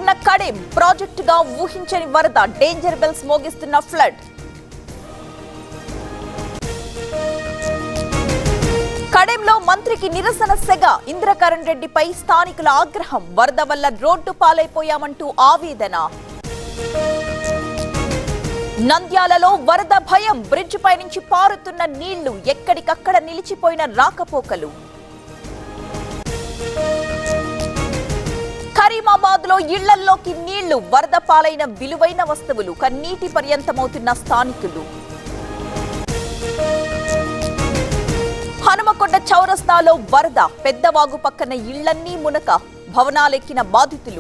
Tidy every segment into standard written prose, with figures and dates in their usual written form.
చుట్టుముడుతున్న కడెం ప్రాజెక్టుగా ఊహించని వరద డేంజర్ బెల్స్ మోగిస్తున్న ఫ్లడ్. కడెంలో మంత్రికి నిరసన సెగ. ఇంద్రకరణ్ రెడ్డిపై స్థానికుల ఆగ్రహం. వరద వల్ల రోడ్డు పాలైపోయామంటూ ఆవేదన. నంద్యాలలో వరద భయం. బ్రిడ్జ్ పై నుంచి పారుతున్న నీళ్లు. ఎక్కడికక్కడ నిలిచిపోయిన రాకపోకలు. కరీమాబాద్ లో ఇళ్లల్లోకి నీళ్లు. వరద పాలైన విలువైన వస్తువులు. కన్నీటి పర్యంతమవుతున్న స్థానికులు. హనుమకొండ చౌరస్తాలో వరద. పెద్దవాగు పక్కన ఇళ్లన్నీ మునక. భవనాలెక్కిన బాధితులు.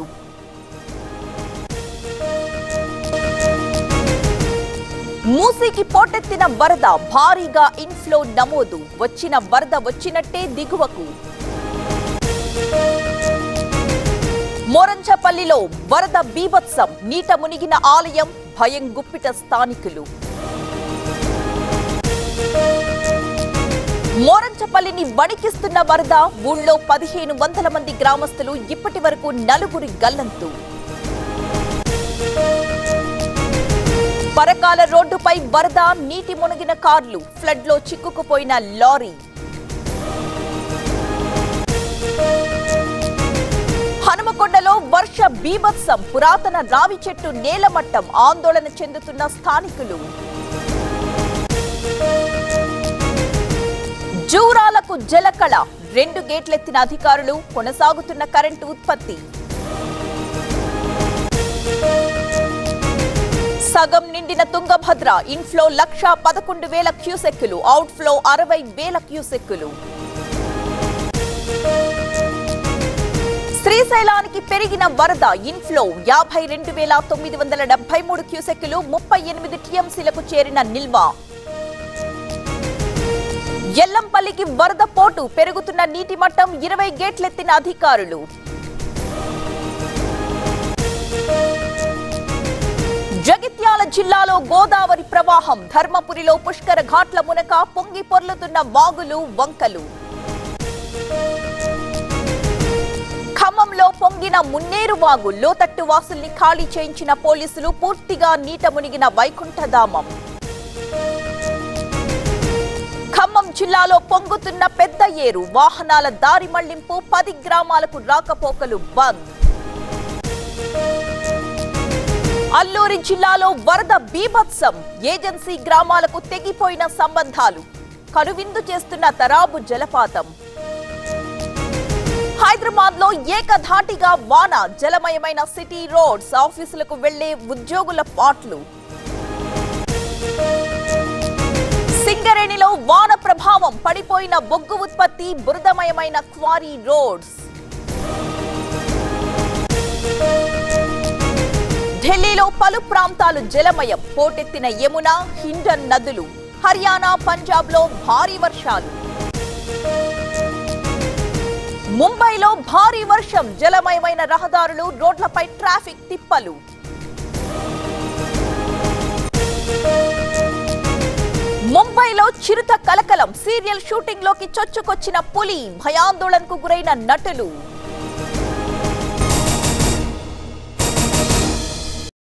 మూసీకి పోటెత్తిన వరద. భారీగా ఇన్ఫ్లో నమోదు. వచ్చిన వరద వచ్చినట్టే దిగువకు. మోరంచపల్లిలో వరద బీభత్సం. నీట మునిగిన ఆలయం. భయం గుప్పిట స్థానికులు. మోరంచపల్లిని వణికిస్తున్న వరద. ఊళ్ళో 1500 మంది గ్రామస్తులు. ఇప్పటి వరకు 4 గల్లంతు. పరకాల రోడ్డుపై వరద. నీటి మునిగిన కార్లు. ఫ్లడ్ లో చిక్కుకుపోయిన లారీ. హనుమకొండలో వర్ష బీభత్సం. పురాతన రావి చెట్టు నేలమట్టం. ఆందోళన చెందుతున్న స్థానికులు. జూరాలకు జలకళ. 2 గేట్లెత్తిన అధికారులు. కొనసాగుతున్న కరెంటు ఉత్పత్తి. సగం నిండిన తుంగభద్ర. ఇన్ఫ్లో 1,11,000 క్యూసెక్కులు. అవుట్ఫ్లో 60,000 క్యూసెక్కులు. శ్రీశైలానికి పెరిగిన వరద. ఇన్ఫ్లో 52,973 క్యూసెక్కులు. 38 టీఎంసీలకు చేరిన నిల్వ. ఎల్లంపల్లికి వరద పోటు. పెరుగుతున్న నీటి మట్టం. 20 గేట్లెత్తిన అధికారులు. జగిత్యాల జిల్లాలో గోదావరి ప్రవాహం. ధర్మపురిలో పుష్కర ఘాట్ల మునక. పొంగి పొర్లుతున్న వాగులు వంకలు. ఖమ్మంలో పొంగిన మున్నేరు వాగు. లోతట్టు వాసుల్ని ఖాళీ చేయించిన పోలీసులు. పూర్తిగా నీట మునిగిన వైకుంఠధామం. ఖమ్మం జిల్లాలో పొంగుతున్న పెద్ద ఏరు. వాహనాల దారి మళ్లింపు. 10 గ్రామాలకు రాకపోకలు బంద్. అల్లూరి జిల్లాలో వరద బీభత్సం. ఏజెన్సీ గ్రామాలకు తెగిపోయిన సంబంధాలు. కనువిందు చేస్తున్న తరాబు జలపాతం. హైదరాబాద్ లో ఏకధాటిగా వాన. జలమయమైన సిటీ రోడ్స్. ఆఫీసులకు వెళ్లే ఉద్యోగుల పాట్లు. సింగరేణిలో వాన ప్రభావం. పడిపోయిన బొగ్గు ఉత్పత్తి. బురదమయమైన క్వారీ రోడ్స్. ఢిల్లీలో పలు ప్రాంతాలు జలమయం. పోటెత్తిన యమున, హిండన్ నదులు. హర్యానా, పంజాబ్ లో భారీ వర్షాలు. ముంబైలో భారీ వర్షం. జలమయమైన రహదారులు. రోడ్లపై ట్రాఫిక్ తిప్పలు. ముంబైలో చిరుత కలకలం. సీరియల్ షూటింగ్ లోకి చొచ్చుకొచ్చిన పులి. భయాందోళనకు గురైన నటులు.